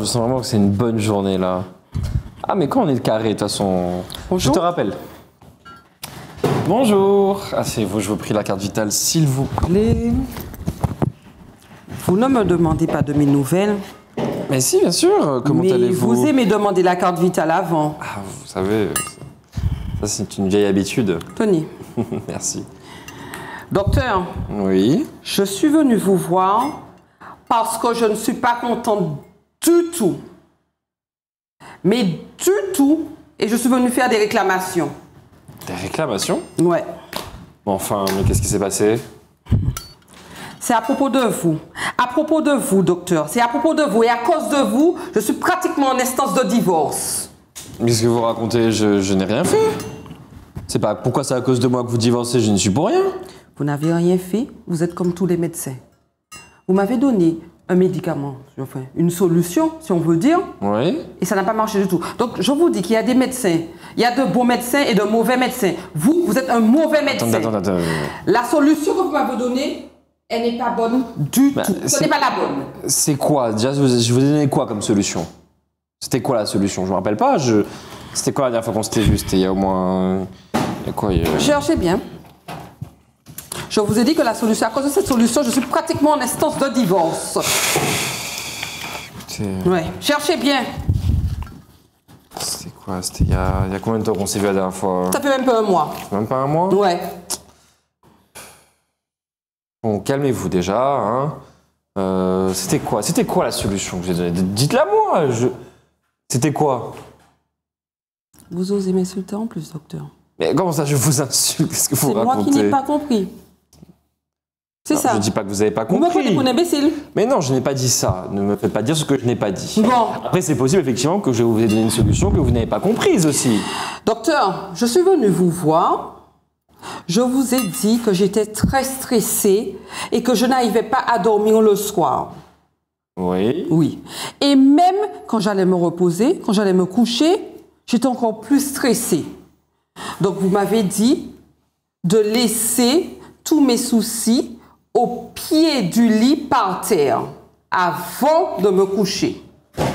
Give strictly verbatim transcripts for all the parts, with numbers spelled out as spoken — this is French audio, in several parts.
je sens vraiment que c'est une bonne journée là. Ah, mais quand on est de carré, de toute façon. Bonjour. Je te rappelle. Bonjour. Ah, c'est vous, je vous prie la carte vitale, s'il vous plaît. Vous ne me demandez pas de mes nouvelles. Mais si, bien sûr. Comment mais allez-vous? vous aimez demander la carte vitale avant. Ah, vous savez, ça c'est une vieille habitude. Tenez. Merci. Docteur, Oui. je suis venue vous voir parce que je ne suis pas contente du tout. Mais du tout. Et je suis venue faire des réclamations. Des réclamations? Ouais. Bon, enfin, mais qu'est-ce qui s'est passé? C'est à propos de vous. À propos de vous, docteur. C'est à propos de vous. Et à cause de vous, je suis pratiquement en instance de divorce. Mais ce que vous racontez, je, je n'ai rien fait. C'est pas pourquoi c'est à cause de moi que vous divorcez, je ne suis pour rien. Vous n'avez rien fait. Vous êtes comme tous les médecins. Vous m'avez donné un médicament, enfin, une solution, si on veut dire. Oui. Et ça n'a pas marché du tout. Donc, je vous dis qu'il y a des médecins. Il y a de bons médecins et de mauvais médecins. Vous, vous êtes un mauvais médecin. Attends, attends, attends. La solution que vous m'avez donnée, elle n'est pas bonne du Bah, tout. Ce n'est pas la bonne. C'est quoi? Déjà, je vous ai donné quoi comme solution? C'était quoi la solution? Je me rappelle pas. Je... C'était quoi la dernière fois qu'on s'était vu? C'était il y a au moins... Il y a quoi il y a... Cherchez bien. Je vous ai dit que la solution, à cause de cette solution, je suis pratiquement en instance de divorce. Ouais. Cherchez bien. C'était quoi? C'était il y a... il y a combien de temps qu'on s'est vu la dernière fois? Ça fait même pas un mois. Même pas un mois? Ouais. Bon, calmez-vous déjà, hein. Euh, c'était quoi? C'était quoi la solution que j'ai donnée? Dites-la moi. Je... C'était quoi? Vous osez m'insulter en plus, docteur. Mais comment ça, je vous insulte? Qu'est-ce que vous C'est racontez? moi qui n'ai pas compris. C'est ça. Je dis pas que vous n'avez pas Vous me prenez compris. pour un imbécile. Mais non, je n'ai pas dit ça. Ne me faites pas dire ce que je n'ai pas dit. Bon. Après, c'est possible effectivement que je vous ai donné une solution que vous n'avez pas comprise aussi. Docteur, je suis venue vous voir. Je vous ai dit que j'étais très stressée et que je n'arrivais pas à dormir le soir. Oui. Oui. Et même quand j'allais me reposer, quand j'allais me coucher, j'étais encore plus stressée. Donc, vous m'avez dit de laisser tous mes soucis au pied du lit par terre avant de me coucher.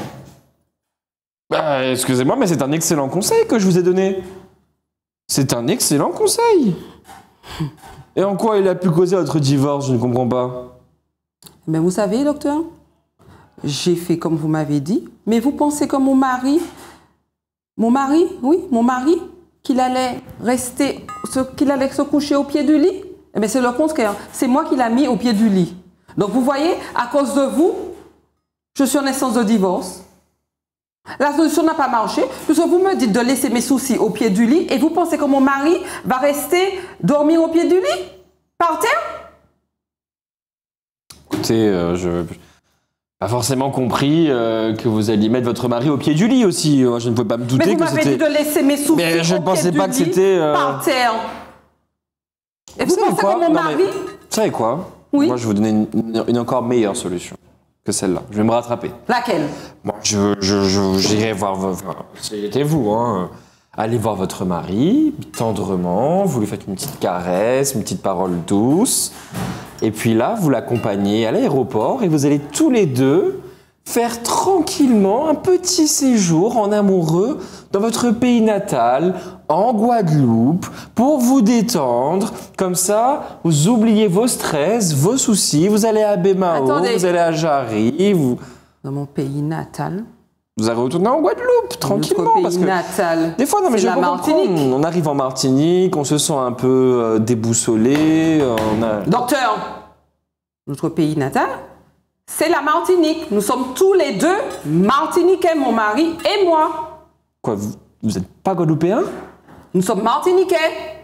Bah, excusez-moi, mais c'est un excellent conseil que je vous ai donné. C'est un excellent conseil. Et en quoi il a pu causer votre divorce? Je ne comprends pas. Mais vous savez, docteur, j'ai fait comme vous m'avez dit, mais vous pensez que mon mari, mon mari, oui, mon mari, qu'il allait rester, qu'il allait se coucher au pied du lit? Eh bien, c'est le contraire. C'est moi qui l'ai mis au pied du lit. Donc, vous voyez, à cause de vous, je suis en instance de divorce. La solution n'a pas marché, puisque vous me dites de laisser mes soucis au pied du lit et vous pensez que mon mari va rester dormir au pied du lit? Par terre? Écoutez, euh, je n'ai pas forcément compris euh, que vous alliez mettre votre mari au pied du lit aussi. Moi, je ne pouvais pas me douter Mais vous que m'avez c'était... dit de laisser mes soucis Mais je au ne pensais pied pas du que lit c'était, euh, par terre. Et vous, Vous savez pensez quoi? que mon Non, mari... mais- Vous savez quoi? Oui. Moi, je vais vous donner une, une- une encore meilleure solution que celle-là. Je vais me rattraper. Laquelle? Moi, je, je, je- j'irai voir... vo- Enfin, c'était vous, hein. Allez voir votre mari, tendrement, vous lui faites une petite caresse, une petite parole douce. Et puis là, vous l'accompagnez à l'aéroport et vous allez tous les deux faire tranquillement un petit séjour en amoureux dans votre pays natal, en Guadeloupe, pour vous détendre. Comme ça, vous oubliez vos stress, vos soucis, vous allez à Bémao, Attendez. vous allez à Jarry, vous, Dans mon pays natal. vous allez retourner en Guadeloupe, tranquillement. Notre pays Parce que natal. des fois, non, mais c'est je la peux comprendre. Martinique. On arrive en Martinique, on se sent un peu euh, déboussolé. euh, On a... Docteur, notre pays natal, c'est la Martinique. Nous sommes tous les deux Martiniquais, mon mari et moi. Quoi, vous, vous êtes pas Guadeloupéen? Nous sommes Martiniquais.